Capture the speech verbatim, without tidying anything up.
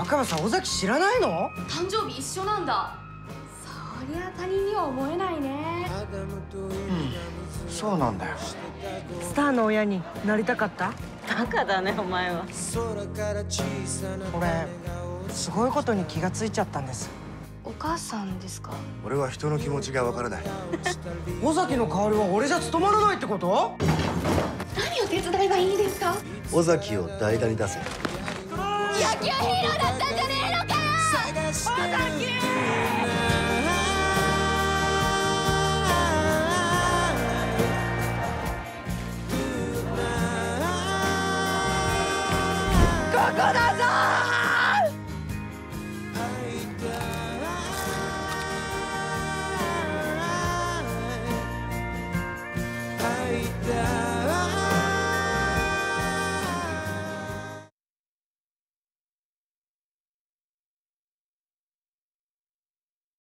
若葉さん、尾崎知らないの？ 誕生日一緒なんだ。そりゃ他人には思えないね。 うん、そうなんだよ。 スターの親になりたかった？バカだねお前は。 俺すごいことに気がついちゃったんです。 お母さんですか？ 俺は人の気持ちがわからない。 尾崎の代わりは俺じゃ務まらないってこと？ 何を手伝えばいいですか？ 尾崎を代打に出せ。 野球ヒーローだったんじゃねえのかよ！尾崎！ここだぞー！